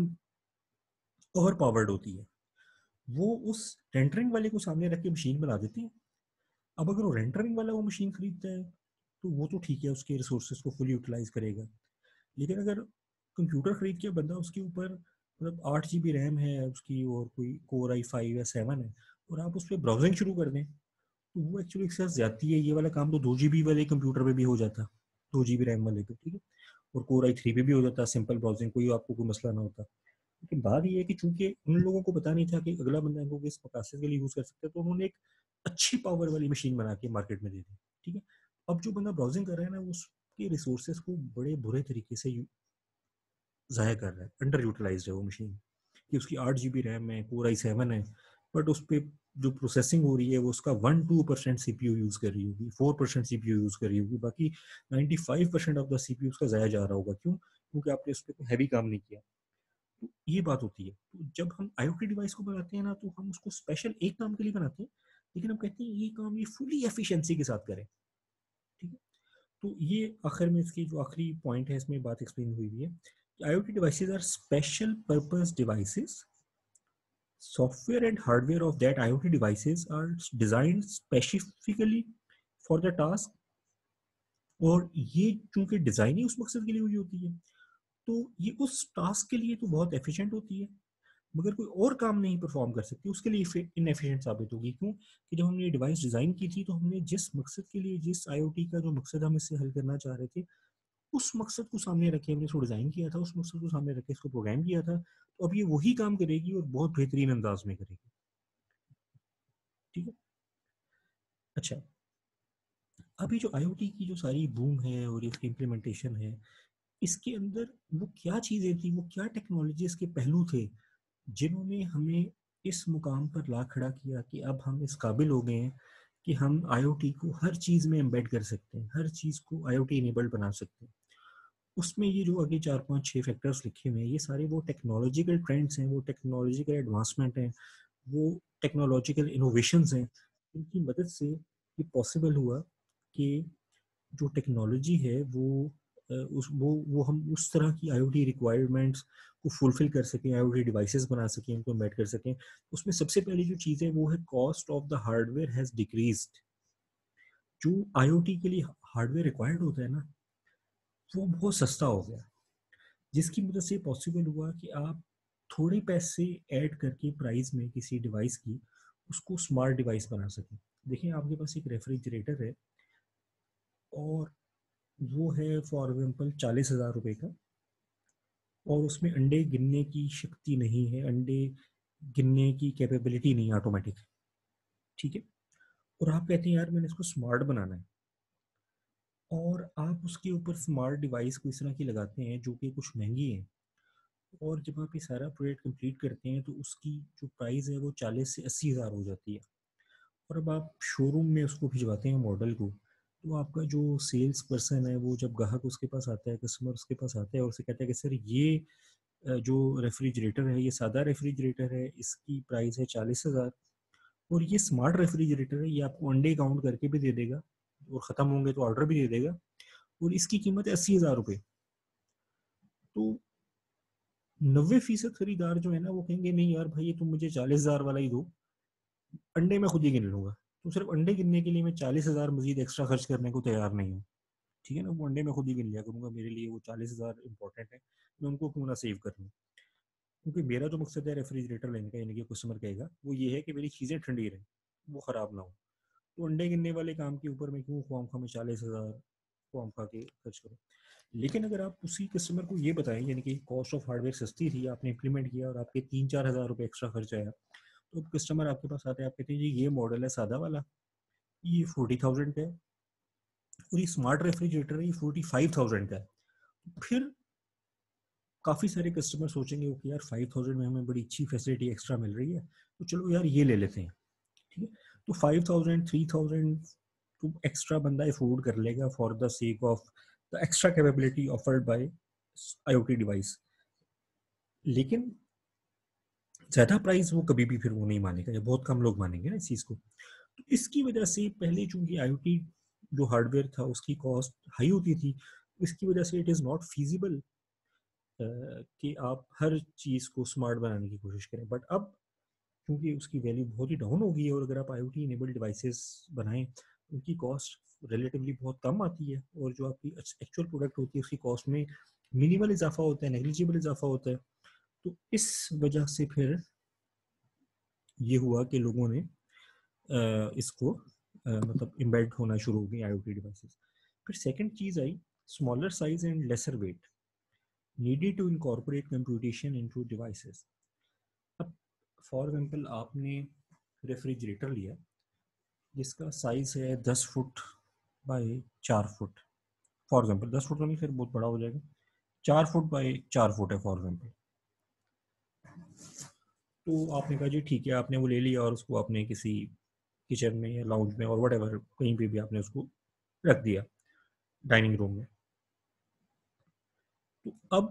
ओवर पावर्ड होती है। वो उस रेंडरिंग वाले को सामने रख के मशीन बना देते हैं। अब अगर वो रेंडरिंग वाला वो मशीन खरीदता है तो वो तो ठीक है, उसके रिसोर्सेज को फुल यूटिलाइज करेगा। लेकिन अगर कंप्यूटर खरीद के बंदा उसके ऊपर मतलब 8 GB रैम है उसकी और कोई Core i5 या 7 है, और आप उस पर ब्राउजिंग शुरू कर दें, तो वो एक्चुअली एक साथ ज्यादती है। ये वाला काम तो 2 GB वाले कंप्यूटर पे भी हो जाता, 2 GB रैम वाले पे, ठीक है, और Core i3 पे भी हो जाता, सिंपल ब्राउजिंग, कोई आपको कोई मसला ना होता। लेकिन बात ये है कि चूंकि उन लोगों को पता नहीं था कि अगला बंदा इनको किस मकसद के लिए यूज कर सकता है, तो उन्होंने एक अच्छी पावर वाली मशीन बना के मार्केट में दे दी, ठीक है। अब जो बंदा ब्राउजिंग कर रहा है ना उसके रिसोर्सेज को बड़े बुरे तरीके से ज़ाया कर रहा है, अंडर यूटिलाइज है वो मशीन, कि उसकी 8 GB रैम है, Core i7 है, बट उस पर जो प्रोसेसिंग हो रही है वो उसका 1-2% CPU यूज़ कर रही होगी, 4% CPU यूज़ कर रही होगी, बाकी 95% ऑफ द CPU उसका ज़ाया जा रहा होगा। क्यों? क्योंकि आपने उस पर हैवी काम नहीं किया। तो ये बात होती है। तो जब हम IoT डिवाइस को बनाते हैं ना तो हम उसको स्पेशल एक काम के लिए बनाते हैं, लेकिन हम कहते हैं ये काम ये फुली एफिशिएंसी के साथ करें, ठीक है। तो ये आखिर में इसकी जो आखिरी पॉइंट है इसमें बात एक्सप्लेन हुई हुई है कि IoT devices are special purpose devices. Software and hardware of that IoT devices are designed specifically for the task और ये चूंकि डिज़ाइन ही उस मकसद के लिए हुई होती है, तो ये उस टास्क के लिए तो बहुत एफिशिएंट होती है, मगर कोई और काम नहीं परफॉर्म कर सकती, उसके लिए इनएफिशिएंट साबित होगी। क्यों? कि जब हमने ये डिवाइस डिज़ाइन की थी, तो हमने जिस मकसद के लिए, जिस आईओटी का जो मकसद हम इससे हल करना चाह रहे थे, उस मकसद को सामने रखे हमने इसको डिज़ाइन किया था, उस मकसद को सामने रखे इसको प्रोग्राम किया था। तो अब ये वही काम करेगी और बहुत बेहतरीन अंदाज में करेगी। ठीक है। अच्छा, अभी जो आईओटी की जो सारी बूम है और इसकी इम्प्लीमेंटेशन है, इसके अंदर वो क्या चीज़ें थी, वो क्या टेक्नोलॉजी के पहलू थे जिन्होंने हमें इस मुकाम पर ला खड़ा किया कि अब हम इस काबिल हो गए हैं कि हम आईओटी को हर चीज़ में एम्बेड कर सकते हैं, हर चीज़ को आईओटी इनेबल्ड बना सकते हैं। उसमें ये जो आगे 4 5 6 फैक्टर्स लिखे हुए हैं, ये सारे वो टेक्नोलॉजिकल ट्रेंड्स हैं, वो टेक्नोलॉजिकल एडवांसमेंट हैं, वो टेक्नोलॉजिकल इनोवेशंस हैं, इनकी मदद से ये पॉसिबल हुआ कि जो टेक्नोलॉजी है वो हम उस तरह की आईओटी रिक्वायरमेंट्स को फुलफिल कर सकें, आईओटी डिवाइसेस बना सकें, उनको मेट कर सकें। उसमें सबसे पहली जो चीज़ है वो है cost of the hardware has decreased. जो आईओटी के लिए हार्डवेयर रिक्वायर्ड होता है ना, वो बहुत सस्ता हो गया, जिसकी मदद से पॉसिबल हुआ कि आप थोड़े पैसे ऐड करके प्राइस में किसी डिवाइस की उसको स्मार्ट डिवाइस बना सकें। देखिए, आपके पास एक रेफ्रिजरेटर है और वो है फॉर एग्जाम्पल 40,000 रुपये का, और उसमें अंडे गिनने की शक्ति नहीं है, अंडे गिनने की कैपेबिलिटी नहीं है ऑटोमेटिक। ठीक है। और आप कहते हैं यार मैंने इसको स्मार्ट बनाना है, और आप उसके ऊपर स्मार्ट डिवाइस को इस तरह की लगाते हैं जो कि कुछ महंगी है, और जब आप ये सारा प्रोजेक्ट कंप्लीट करते हैं तो उसकी जो प्राइस है वो 40 से 80 हज़ार हो जाती है। और अब आप शोरूम में उसको भिजवाते हैं मॉडल को, तो आपका जो सेल्स पर्सन है वो जब ग्राहक उसके पास आता है, कस्टमर उसके पास आता है और उसे कहता है कि सर ये जो रेफ्रिजरेटर है, ये सादा रेफ्रिजरेटर है, इसकी प्राइस है 40,000, और ये स्मार्ट रेफ्रिजरेटर है, ये आपको अंडे काउंट करके भी दे देगा और ख़त्म होंगे तो ऑर्डर भी दे देगा, और इसकी कीमत है 80,000 रुपये। तो 90% खरीदार जो है ना वो कहेंगे नहीं यार भाई, ये तुम मुझे 40,000 वाला ही दो, अंडे मैं खुद ही गिन लूंगा। तो सिर्फ अंडे गिनने के लिए मैं 40,000 मजीद एक्स्ट्रा खर्च करने को तैयार नहीं हूँ। ठीक है ना, वो अंडे मैं खुद ही गिन लिया करूंगा, मेरे लिए वो 40,000 इंपॉर्टेंट है, मैं उनको क्यों ना सेव कर लूँ। क्योंकि मेरा जो मकसद है रेफ्रिजरेटर लेने का, यानी कि कस्टमर कहेगा वो ये है कि मेरी चीज़ें ठंडी रहें, वो ख़राब ना हो। तो अंडे गिनने वाले काम के ऊपर मैं क्यों ख्वाम खा में 40,000 ख्वाम खा के खर्च करूँ। लेकिन अगर आप उसी कस्टमर को ये बताएं, यानी कि कॉस्ट ऑफ हार्डवेयर सस्ती थी, आपने इंप्लीमेंट किया और आपके 3 4 हज़ार रुपये एक्स्ट्रा खर्च आया, तो कस्टमर आपके पास आते हैं, आप कहते हैं जी ये मॉडल है सादा वाला, ये 40,000 का है, और ये स्मार्ट रेफ्रिजरेटर है ये 45,000 का है। फिर काफ़ी सारे कस्टमर सोचेंगे ओके यार 5,000 में हमें बड़ी अच्छी फैसिलिटी एक्स्ट्रा मिल रही है, तो चलो यार ये ले लेते हैं। ठीक है। तो 5,000 3,000 तो एक्स्ट्रा बंदा अफोर्ड कर लेगा for the sake of the extra capability offered by IoT device. लेकिन ज़्यादा प्राइस वो कभी भी फिर वो नहीं मानेगा, या बहुत कम लोग मानेंगे ना इस चीज़ को। तो इसकी वजह से पहले चूंकि आईओटी जो हार्डवेयर था उसकी कॉस्ट हाई होती थी, इसकी वजह से इट इज़ नॉट फीजिबल कि आप हर चीज़ को स्मार्ट बनाने की कोशिश करें। बट अब क्योंकि उसकी वैल्यू बहुत ही डाउन हो गई है, और अगर आप आईओटी इनेबल्ड डिवाइसेस बनाएं तो उनकी कॉस्ट रिलेटिवली बहुत कम आती है, और जो आपकी एक्चुअल प्रोडक्ट होती है उसकी कॉस्ट में मिनिमल इजाफा होता है, नेग्लिजिबल इजाफा होता है। तो इस वजह से फिर ये हुआ कि लोगों ने इसको मतलब इम्बेड होना शुरू हो गई आईओटी डिवाइसेस। फिर सेकंड चीज़ आई, smaller size and lesser weight needed to incorporate computation into devices. अब फॉर एग्जांपल आपने रेफ्रिजरेटर लिया जिसका साइज है 10 foot by 4 foot, for example 10 foot तो नहीं, फिर बहुत बड़ा हो जाएगा, 4 फुट बाय 4 फुट है फॉर एग्जांपल। तो आपने कहा जी ठीक है, आपने वो ले लिया और उसको आपने किसी किचन में या लाउंज में और वट कहीं पे भी आपने उसको रख दिया, डाइनिंग रूम में। तो अब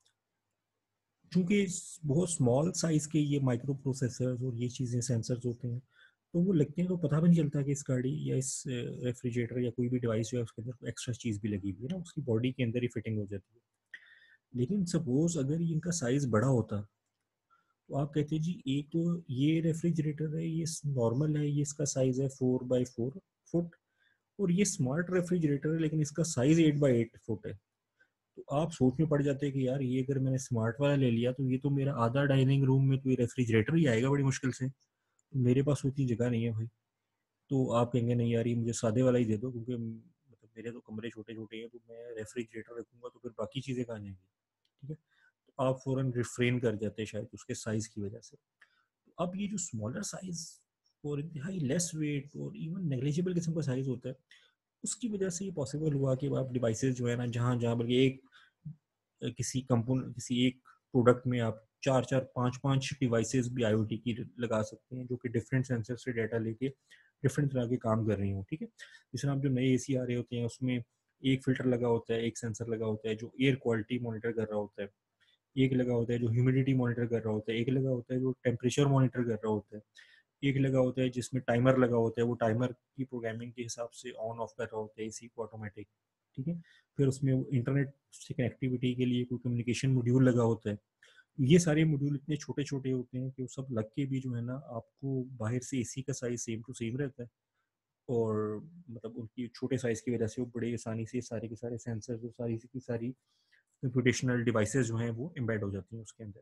चूंकि बहुत स्मॉल साइज के ये माइक्रो प्रोसेसर्स और ये चीज़ें सेंसर्स होते हैं, तो वो लगते हैं तो पता भी नहीं चलता कि इस गाड़ी या इस रेफ्रिजरेटर या कोई भी डिवाइस जो है उसके अंदर एक्स्ट्रा चीज़ भी लगी हुई है ना, उसकी बॉडी के अंदर ही फिटिंग हो जाती है। लेकिन सपोज अगर इनका साइज़ बड़ा होता, तो आप कहते जी एक तो ये रेफ्रिजरेटर है, ये नॉर्मल है, ये इसका साइज़ है 4 बाई 4 फुट, और ये स्मार्ट रेफ्रिजरेटर है लेकिन इसका साइज 8x8 फुट है। तो आप सोच में पड़ जाते हैं कि यार ये अगर मैंने स्मार्ट वाला ले लिया तो ये तो मेरा आधा डाइनिंग रूम में तो ये रेफ्रिजरेटर ही आएगा बड़ी मुश्किल से, मेरे पास उतनी जगह नहीं है भाई। तो आप कहेंगे नहीं यार ये मुझे सादे वाला ही दे दो, क्योंकि मतलब मेरे तो कमरे छोटे छोटे हैं, तो मैं रेफ्रिजरेटर रखूंगा तो फिर बाकी चीज़ें कहाँ जाएंगी। ठीक है, तो आप फ़ौरन रिफ्रेन कर जाते हैं शायद उसके साइज़ की वजह से। तो अब ये जो स्मॉलर साइज़ और इंतहाई लेस वेट और इवन नेग्लिजिबल किस्म का साइज़ होता है, उसकी वजह से ये पॉसिबल हुआ कि आप डिवाइसेस जो है ना, जहाँ जहाँ बल्कि एक किसी कंपोनेंट किसी एक प्रोडक्ट में आप चार चार पाँच पाँच डिवाइसेस भी आईओटी की लगा सकते हैं, जो कि डिफरेंट सेंसर से डाटा लेके डिफरेंट तरह के काम कर रही हो। ठीक है, जिस तरह आप जो नए एसी आ रहे होते हैं उसमें एक फिल्टर लगा होता है, एक सेंसर लगा होता है जो एयर क्वालिटी मॉनिटर कर रहा होता है, एक लगा होता है जो ह्यूमिडिटी मॉनिटर कर रहा होता है, एक लगा होता है जो टेम्परेचर मॉनिटर कर रहा होता है, एक लगा होता है जिसमें टाइमर लगा होता है, वो टाइमर की प्रोग्रामिंग के हिसाब से ऑन ऑफ कर रहा होता है एसी को ऑटोमेटिक। ठीक है, फिर उसमें इंटरनेट से कनेक्टिविटी के लिए कोई कम्युनिकेशन मॉड्यूल लगा होता है। ये सारे मॉड्यूल इतने छोटे छोटे होते हैं कि वो सब लग के भी जो है ना, आपको बाहर से एसी का साइज सेम टू सेम रहता है, और मतलब उनकी छोटे साइज की वजह से वो बड़े आसानी से सारे के सारे सेंसर और सारी की सारी कंप्यूटेशनल डिवाइसेस जो हैं वो एम्बेड हो जाती हैं उसके अंदर।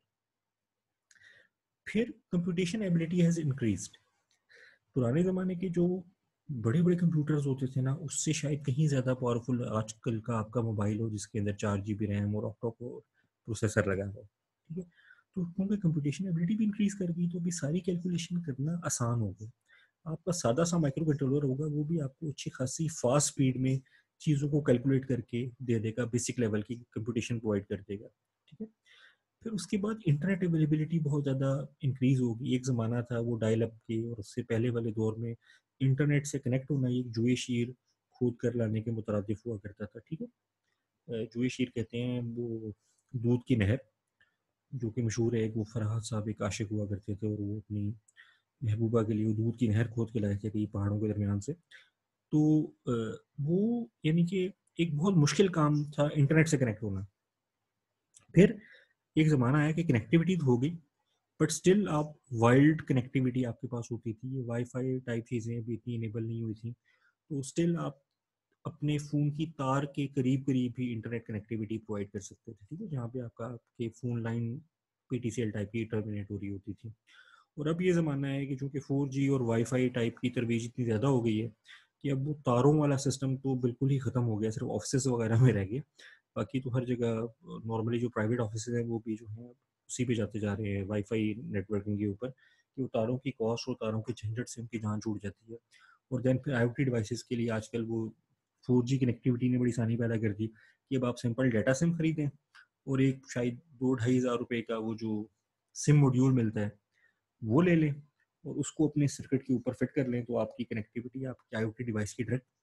फिर कंप्यूटेशन एबिलिटी हैज़ इंक्रीज्ड। पुराने ज़माने के जो बड़े बड़े कंप्यूटर्स होते थे ना, उससे शायद कहीं ज़्यादा पावरफुल आजकल का आपका मोबाइल हो जिसके अंदर 4 GB रैम और ऑक्टा कोर प्रोसेसर लगा हो। ठीक है, तो क्योंकि कंप्यूटेशन एबिलिटी भी इंक्रीज कर गई तो अभी सारी कैलकुलेशन करना आसान हो गया। आपका सादा सा माइक्रो कंट्रोलर होगा, वो भी आपको अच्छी खासी फास्ट स्पीड में चीज़ों को कैलकुलेट करके दे देगा, बेसिक लेवल की कंप्यूटेशन प्रोवाइड कर देगा। ठीक है, फिर उसके बाद इंटरनेट अवेलेबिलिटी बहुत ज़्यादा इंक्रीज़ होगी। एक ज़माना था वो डायल अप के, और उससे पहले वाले दौर में इंटरनेट से कनेक्ट होना एक जुए शीर खोद कर लाने के मुतरादिफ हुआ करता था। ठीक है, जुए शीर कहते हैं वो दूध की नहर, जो कि मशहूर है। एक वो फरहाद साहब एक आशिक हुआ करते थे और वो अपनी महबूबा के लिए वो दूध की नहर खोद के लाए थे कई पहाड़ों के दरमियान से। तो वो यानी कि एक बहुत मुश्किल काम था इंटरनेट से कनेक्ट होना। फिर एक ज़माना आया कि कनेक्टिविटी तो हो गई, बट स्टिल आप वाइल्ड कनेक्टिविटी आपके पास होती थी। ये वाईफाई टाइप चीज़ें भी इतनी इनेबल नहीं हुई थी, तो स्टिल आप अपने फ़ोन की तार के करीब करीब ही इंटरनेट कनेक्टिविटी प्रोवाइड कर सकते थे। ठीक है, जहाँ पे आपका आपके फ़ोन लाइन पीटीसीएल टाइप की टर्मिनेट हो रही होती थी। और अब ये ज़माना है कि चूँकि 4G और वाईफाई टाइप की तरवीज इतनी ज़्यादा हो गई है कि अब वो तारों वाला सिस्टम तो बिल्कुल ही ख़त्म हो गया, सिर्फ ऑफिस वगैरह में रह गया। बाकी तो हर जगह नॉर्मली जो प्राइवेट ऑफिस हैं वो भी जो हैं उसी पे जाते जा रहे हैं वाईफाई नेटवर्किंग के ऊपर, कि वो तारों की कॉस्ट और तारों के झंझट से उनकी जान छूट जाती है। और देन फिर IoT डिवाइसेस के लिए आजकल वो 4G कनेक्टिविटी ने बड़ी आसानी पैदा कर दी कि अब आप सिंपल डाटा सिम खरीदें और एक शायद 2-2.5 हज़ार रुपये का वो जो सिम मॉड्यूल मिलता है वो ले लें और उसको अपने सर्किट के ऊपर फिट कर लें, तो आपकी कनेक्टिविटी आपकी IoT डिवाइस की डायरेक्ट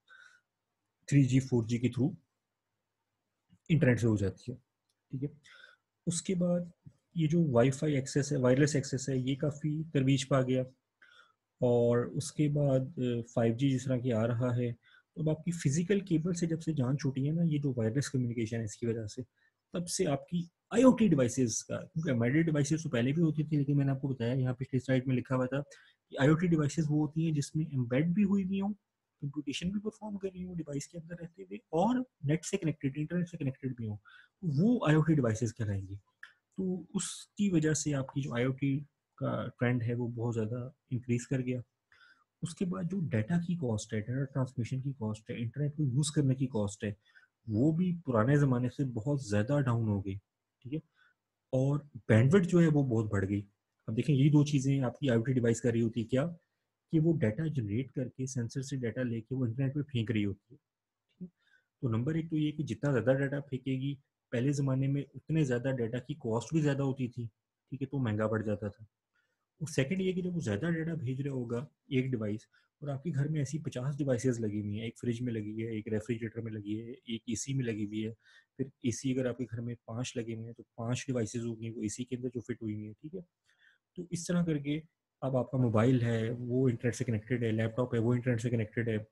3G 4G के थ्रू इंटरनेट से हो जाती है। ठीक है, उसके बाद ये जो वाईफाई एक्सेस है, वायरलेस एक्सेस है, ये काफ़ी तरवीज पा गया। और उसके बाद 5G जिस तरह की आ रहा है, तो अब आपकी फिजिकल केबल से जब से जान छूटी है ना, ये जो वायरलेस कम्युनिकेशन है इसकी वजह से, तब से आपकी IoT डिवाइसेस का, क्योंकि एम्बेडेड डिवाइसेस तो पहले भी होती थी, लेकिन मैंने आपको बताया यहाँ पिछली स्लाइड में लिखा हुआ था कि IoT डिवाइसेस वो होती हैं जिसमें एम्बेड भी हुई हुई हो, कंप्यूटेशन भी परफॉर्म कर रही हो डिवाइस के अंदर रहते हुए, और नेट से कनेक्टेड, इंटरनेट से कनेक्टेड भी हो, वो IoT डिवाइसेस कहलाएंगी। तो उसकी वजह से आपकी जो IoT का ट्रेंड है वो बहुत ज़्यादा इंक्रीज कर गया। उसके बाद जो डाटा की कॉस्ट है, डाटा ट्रांसमिशन की कॉस्ट है, इंटरनेट को यूज़ करने की कॉस्ट है, वो भी पुराने ज़माने से बहुत ज़्यादा डाउन हो गई। ठीक है, और बैंडविड्थ जो है वो बहुत बढ़ गई। अब देखें, ये दो चीज़ें आपकी IoT डिवाइस कर रही होती है क्या, कि वो डाटा जनरेट करके सेंसर से डाटा लेके वो इंटरनेट पे फेंक रही होती है। ठीक है, तो नंबर एक तो ये कि जितना ज़्यादा डाटा फेंकेगी, पहले ज़माने में उतने ज़्यादा डाटा की कॉस्ट भी ज़्यादा होती थी। ठीक है, तो महंगा पड़ जाता था। और सेकंड ये कि जब वो ज़्यादा डाटा भेज रहा होगा एक डिवाइस, और आपके घर में ऐसी 50 डिवाइसेस लगी हुई हैं, एक फ्रिज में लगी है, एक रेफ्रिजरेटर में लगी है, एक एसी में लगी हुई है, फिर एसी अगर आपके घर में 5 लगे हुए हैं तो 5 डिवाइसेस होंगी वो एसी के अंदर जो फिट हुई हुई है। ठीक है, तो इस तरह करके अब आपका मोबाइल है वो इंटरनेट से कनेक्टेड है, लैपटॉप है वो इंटरनेट से कनेक्टेड है।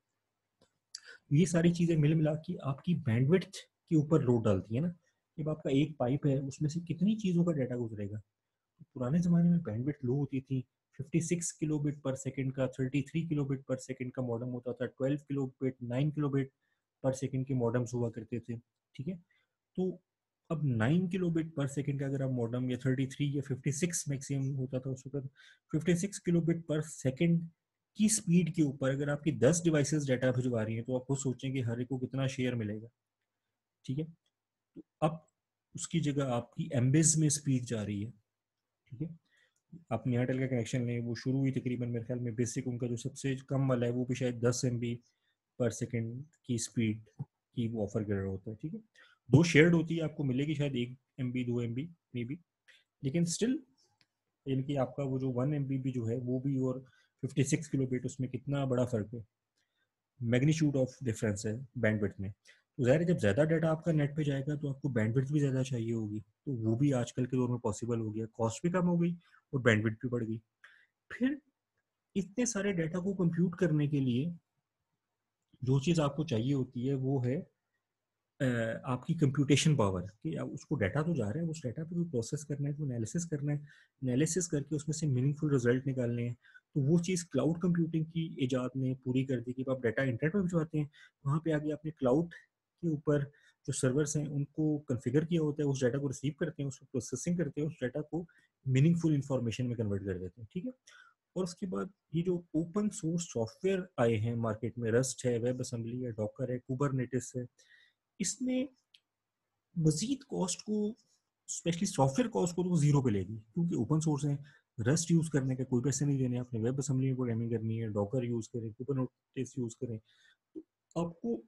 ये सारी चीज़ें मिल मिला के आपकी बैंडविड्थ के ऊपर लोड डालती है ना। जब आपका एक पाइप है उसमें से कितनी चीज़ों का डाटा गुजरेगा। पुराने ज़माने में बैंडविड्थ लो होती थी, 56 किलोबिट पर सेकंड का, 33 किलोबिट पर सेकंड का मॉडम होता था, 12 किलोबिट, 9 किलोबिट पर सेकंड के मॉडम्स हुआ करते थे, ठीक है। तो अब 9 किलोबिट पर सेकंड का अगर आप मॉडम, या 33 या 56 मैक्सिमम होता था उस वक्त, 56 किलोबिट पर सेकंड की स्पीड के ऊपर अगर आपकी 10 डिवाइसेस डाटा भिजवा रही हैं तो आप खुद सोचें कि हर एक को कितना शेयर मिलेगा, ठीक है। तो अब उसकी जगह आपकी एमबीज में स्पीड जा रही है, ठीक है। आप एयरटेल का कनेक्शन लें, वो शुरू हुई तकरीबन मेरे ख्याल में बेसिक उनका जो सबसे कम वाला है वो भी शायद 10 MB पर सेकंड की स्पीड की वो ऑफर कर रहा होता है, ठीक है। दो शेयर्ड होती है, आपको मिलेगी शायद 1 MB 2 MB मे बी, लेकिन स्टिल यानी कि आपका वो जो 1 MB भी जो है वो भी, और 56 किलोबिट, उसमें कितना बड़ा फर्क है, मैग्नीट्यूड ऑफ डिफरेंस है बैंडविड्थ में। तो ज़ाहिर है जब ज़्यादा डाटा आपका नेट पे जाएगा तो आपको बैंडविड्थ भी ज़्यादा चाहिए होगी, तो वो भी आजकल के दौर में पॉसिबल हो गया, कॉस्ट भी कम हो गई और बैंडविड्थ भी बढ़ गई। फिर इतने सारे डाटा को कंप्यूट करने के लिए जो चीज़ आपको चाहिए होती है वो है आपकी कंप्यूटेशन पावर, कि आप उसको डाटा तो जा रहे हैं, उस डाटा पे कोई प्रोसेस करना है, कोई एनालिसिस करना है, एनालिसिस करके उसमें से मीनिंगफुल रिजल्ट निकालने हैं। तो वो चीज़ क्लाउड कंप्यूटिंग की इजाद ने पूरी कर दी कि आप डाटा इंटरनेट पर भिजवाते हैं, वहाँ पे आगे आपने क्लाउड के ऊपर जो सर्वर्स हैं उनको कन्फिगर किया होता है, उस डाटा को रिसीव करते हैं, उसको प्रोसेसिंग करते हैं, उस डाटा को मीनिंगफुल इंफॉर्मेशन में कन्वर्ट कर देते हैं, ठीक है। और उसके बाद ये जो ओपन सोर्स सॉफ्टवेयर आए हैं मार्केट में, रस्ट है, वेब असेंबली है, डॉकर है, कुबरनेटिस है, इसमें मजीद कॉस्ट को, स्पेशली सॉफ्टवेयर कॉस्ट को तो जीरो पे लेगी, क्योंकि ओपन सोर्स है। रस्ट यूज करने का कोई पैसे नहीं देने, आपने वेब असेंबली में प्रोग्रामिंग करनी है, डॉकर यूज करें, कुबरनेटिस यूज करें, तो आपको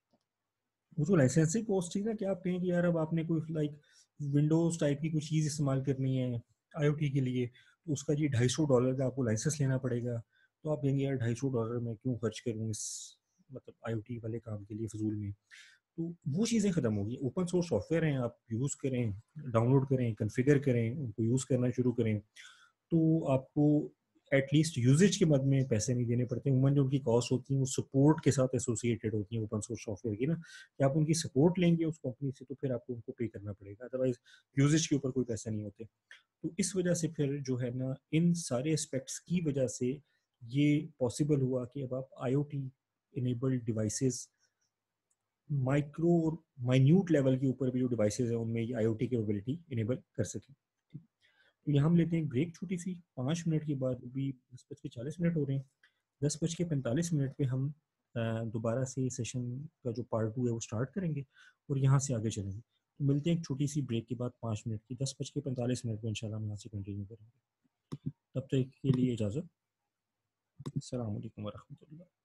वो जो लाइसेंसिंग कॉस्ट थी ना, कि आप कहें कि यार अब आपने कोई लाइक विंडोज टाइप की कोई चीज़ इस्तेमाल करनी है IoT के लिए, तो उसका जी $250 का आपको लाइसेंस लेना पड़ेगा। तो आप कहेंगे यार $250 मैं क्यों खर्च करूँ इस, मतलब IoT वाले काम के लिए फजूल में। तो वो चीज़ें ख़त्म होगी। ओपन सोर्स सॉफ्टवेयर हैं, आप यूज़ करें, डाउनलोड करें, कॉन्फ़िगर करें, उनको यूज़ करना शुरू करें, तो आपको एटलीस्ट यूजेज के मद में पैसे नहीं देने पड़ते। उमूमन जो उनकी कॉस्ट होती है वो सपोर्ट के साथ एसोसिएटेड होती है ओपन सोर्स सॉफ्टवेयर की ना, कि आप उनकी सपोर्ट लेंगे उस कंपनी से तो फिर आपको उनको पे करना पड़ेगा, अदरवाइज यूजेज के ऊपर कोई पैसे नहीं होते। तो इस वजह से फिर जो है ना, इन सारे एस्पेक्ट्स की वजह से ये पॉसिबल हुआ कि अब आप IoT इनेबल्ड डिवाइसेस, माइक्रो और माइन्यूट लेवल के ऊपर भी जो डिवाइसेज हैं उनमें ये IoT कैपेबिलिटी इनेबल कर सकें। ठीक, तो यहाँ हम लेते हैं ब्रेक छोटी सी, 5 मिनट के बाद, अभी 10:40 हो रहे हैं, 10:45 पे हम दोबारा से सेशन का जो पार्ट 2 है वो स्टार्ट करेंगे और यहाँ से आगे चलेंगे। तो मिलते हैं एक छोटी सी ब्रेक के बाद 5 मिनट की, 10:45 पे इंशाल्लाह हम यहाँ से कंटिन्यू करेंगे। तब तक के लिए इजाज़त। अस्सलाम वालेकुम वरहमतुल्लाह।